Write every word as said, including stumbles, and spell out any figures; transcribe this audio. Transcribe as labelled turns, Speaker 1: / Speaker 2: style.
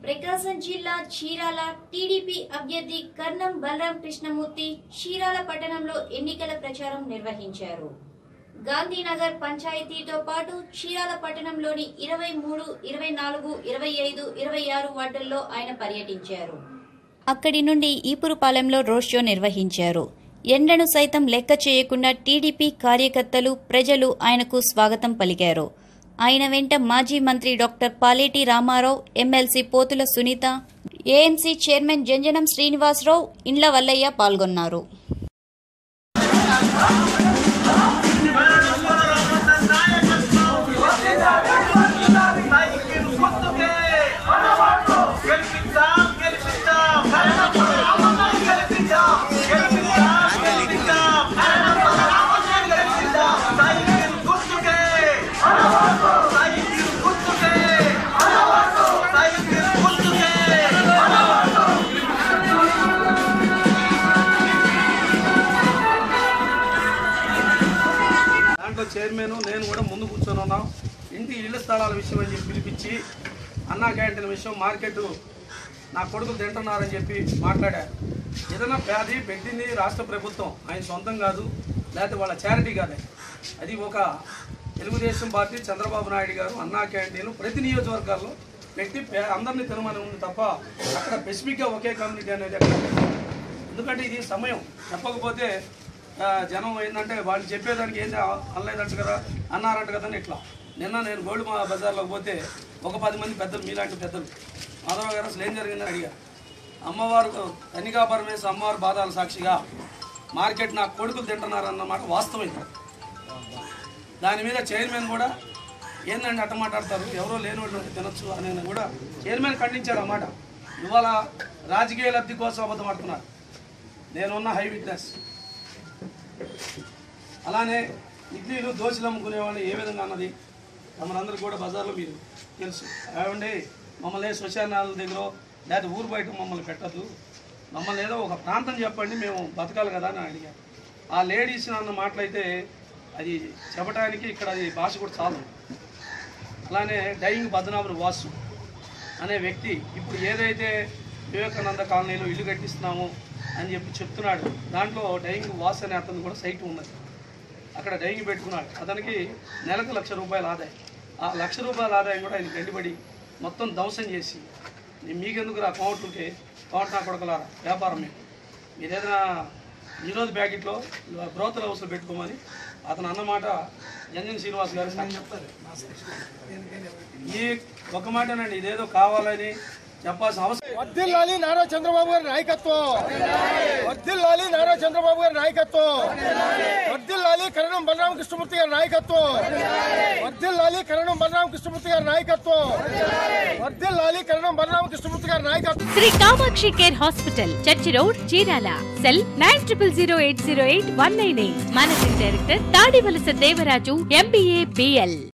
Speaker 1: ప్రకాశం జిల్లా చీరాల టీడీపీ అభ్యర్థి కర్ణం బలరాం కృష్ణమూర్తి చీరాల పట్టణంలో ఎన్నికల ప్రచారం నిర్వహించారు. గాంధీనగర్ పంచాయతీతో పాటు చీరాల పట్టణంలోని ఇరవై మూడు, ఇరవై నాలుగు, ఇరవై ఐదు, ఇరవై ఆరు వార్డుల్లో ఆయన పర్యటించారు. అక్కడి నుండి ఈపురుపాలెంలో రోడ్ షో నిర్వహించారు. ఎండను సైతం లెక్క చేయకుండా టీడీపీ కార్యకర్తలు, ప్రజలు ఆయనకు స్వాగతం పలికారు. ఆయన వెంట మాజీ మంత్రి doctor Paleti Ramarao, MLC Pothula Sunitha, AMC chairman Janjanam Srinivasarao, Indla Vallaiah పాల్గొన్నారు.
Speaker 2: చైర్మన్ నేను కూడా ముందు కూర్చొని ఉన్నాం. ఇంటి ఇళ్ల స్థలాల విషయం అని చెప్పి పిలిపించి అన్నా క్యాంటీన్ విషయం, మార్కెట్ నా కొడుకులు తింటున్నారని చెప్పి మాట్లాడారు. ఏదైనా పేది పెట్టింది రాష్ట్ర ప్రభుత్వం, ఆయన సొంతం కాదు, లేకపోతే వాళ్ళ చారిటీ కాదు. అది ఒక తెలుగుదేశం పార్టీ చంద్రబాబు నాయుడు గారు అన్నా క్యాంటీన్ ప్రతి నియోజకవర్గాల్లో పెట్టి అందరినీ తినమని ఉంది తప్ప అక్కడ స్పెసిఫిక్గా ఒకే కమ్యూనిటీ అనేది అక్కడ. ఎందుకంటే ఇది సమయం చెప్పకపోతే జనం ఏంటంటే వాళ్ళు చెప్పేదానికి ఏంటి అనలేదంట కదా, అన్నారంట కదా అని ఇట్లా. నిన్న నేను గోల్డ్ మా బజార్లోకి పోతే ఒక పది మంది పెద్దలు, మీలాంటి పెద్దలు, మాధవ గారు అసలు ఏం జరిగిందని అడిగా. అమ్మవారు కన్నికా పరమేశ్వర అమ్మవారు బాధాల సాక్షిగా మార్కెట్ నా కొడుకులు తింటున్నారన్నమాట వాస్తవం. ఇక్కడ దాని మీద చైర్మన్ కూడా ఏంటంటే అట్ట మాట్లాడతారు, ఎవరో లేని వాళ్ళు తినొచ్చు అని కూడా చైర్మన్ ఖండించాడు అన్నమాట. ఇవాళ రాజకీయ లబ్ధి కోసం అబద్ధం ఆడుతున్నారు. నేనున్న హై విట్నెస్. అలానే ఇడ్లీలు, దోశలు అమ్ముకునే వాళ్ళు ఏ విధంగా అన్నది మనందరూ కూడా బజార్లో మీరు తెలుసు. ఏమండి మమ్మల్ని శ్మశానాల దగ్గర లేదా ఊరు బయట మమ్మల్ని పెట్టద్దు, మమ్మల్ని ఏదో ఒక ప్రాంతం చెప్పండి, మేము బతకాలి కదా అని అడిగారు. ఆ లేడీస్ అన్న మాటలైతే అది చెప్పడానికి ఇక్కడ అది భాష కూడా చాలు. అలానే డైయింగ్ పద్మనాభుడు వాసు అనే వ్యక్తి ఇప్పుడు ఏదైతే వివేకానంద కాలనీలో ఇల్లు కట్టిస్తున్నామో అని చెప్పి చెప్తున్నాడు. దాంట్లో డైయింగ్ వాస్ అనే అతను కూడా సైట్ ఉన్నది, అక్కడ డైయింగ్ పెట్టుకున్నాడు. అతనికి నెలకు లక్ష రూపాయల ఆదాయం. ఆ లక్ష రూపాయల ఆదాయం కూడా ఆయన గండిపడి మొత్తం ధ్వంసం చేసి, మీకెందుకు రా కౌంట్లకి కౌంట్ నా కొడకలారా వ్యాపారం మీకు, మీరు ఏదైనా ఈరోజు ప్యాకెట్లో బ్రోతల్ హౌస్లో పెట్టుకోమని అతను అన్నమాట జంజన్ శ్రీనివాస్ గారు చెప్తారు. ఈ ఒక మాటనండి, ఇదేదో కావాలని చెప్పాల్సిన అవసరం.
Speaker 3: వర్ధిల్లాలి నారా చంద్రబాబు గారి నాయకత్వం, వర్ధిల్లాలి నారా చంద్రబాబు గారి నాయకత్వం, వర్ధిల్లాలి కరణం బలరామ కృష్ణమూర్తి గారి నాయకత్వం, వర్ధిల్లాలి కరణం బలరామ కృష్ణమూర్తి గారి నాయకత్వం, వర్ధిల్లాలి కరణం బలరామ కృష్ణమూర్తి గారి నాయకత్వం.
Speaker 4: Sri Kamakshi care hospital, church road, Chirala. Cell nine triple zero eight zero eight one nine eight. Managing director Tadivalasa Devaraju, MBA, BL.